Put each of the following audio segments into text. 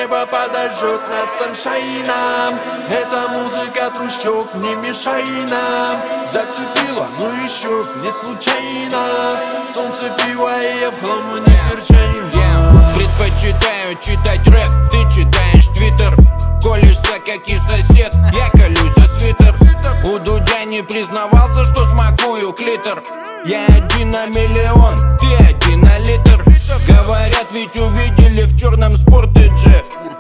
небо подожжет нас саншайном. Эта музыка трущоб, не мешай нам. Зацепила, ну еще не случайно. Солнце пива и я в хламу не серчаем. Предпочитаю читать рэп, ты читаешь твиттер. Колешься, как и сосед, я колюсь о свитер. У Дудя не признавался, что смакую клитор. Я один на миллион, ты один на литр. Говорят, ведь увидели в черном спортедже.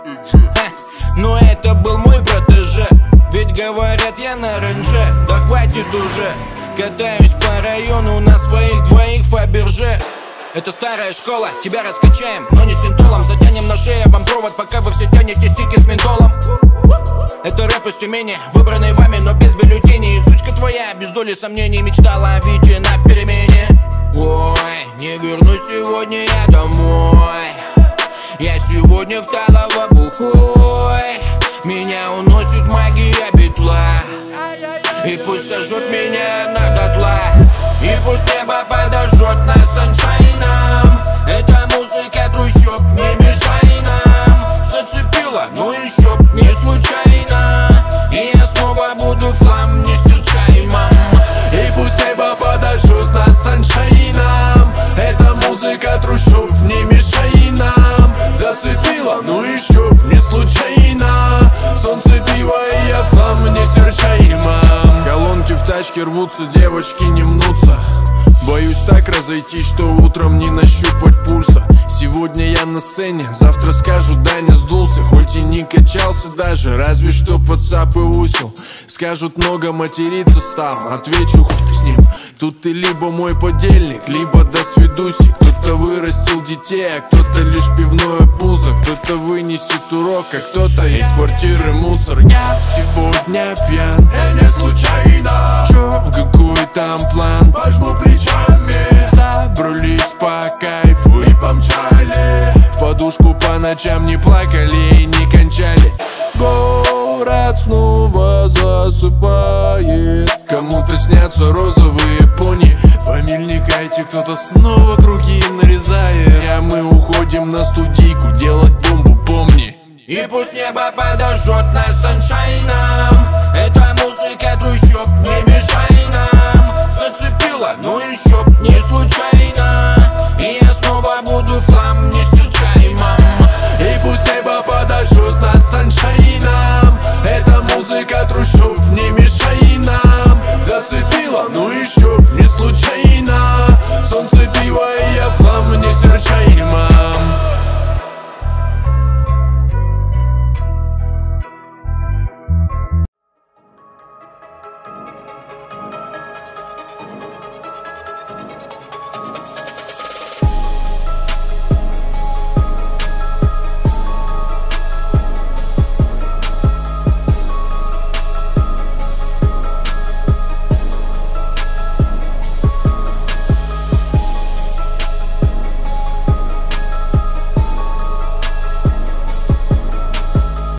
Но это был мой протеже. Ведь говорят, я на ренже. Да хватит уже, катаюсь по району на своих двоих Фаберже. Это старая школа, тебя раскачаем, но не синтолом. Затянем на шее вам провод, пока вы все тянете стики с ментолом. Это рэп из Тюмени, выбранный вами, но без бюллетеней. И сучка твоя, без доли сомнений, мечтала о Вите на перемене. Ой, не вернусь сегодня я домой. Я сегодня в Талово бухой. Меня уносит магия битла. И пусть сожжет меня на дотла. И пусть небо подожжет нас саншайном. Эта музыка трущоб, не мешай нам. Зацепила, ну еще б не случайно. И я снова буду в хлам несерчаемым. И пусть небо подожжет нас саншайном. Эта музыка трущоб, не мешай нам. Зацепила, ну еще б не случайно. Солнце пива и я в хлам несерчаемым. Колонки в тачке рвутся, девочки не мнутся. Боюсь так разойтись, что утром не нащупать пульса. Сегодня я на сцене, завтра скажут, Даня сдулся. Хоть и не качался даже, разве что под сап и усил. Скажут, много материться стал, отвечу, хуй с ним. Тут ты либо мой подельник, либо до свидуси. Кто-то вырастил детей, а кто-то лишь пивное пузо. Кто-то вынесет урок, а кто-то из квартиры мусор. Я сегодня пьян, не случайно. Чё, какой там план? Пожму плечами, забрались по кайфу и помчали. В подушку по ночам не плакали и не кончали. Город снова засыпает. Кому-то снятся розовые пони. Помельникайте, кто-то снова круги нарезает. А мы уходим на студийку делать бомбу, помни. И пусть небо подожжет нас саншайном. Эта музыка трущоб, не мешай нам. Зацепила, ну еще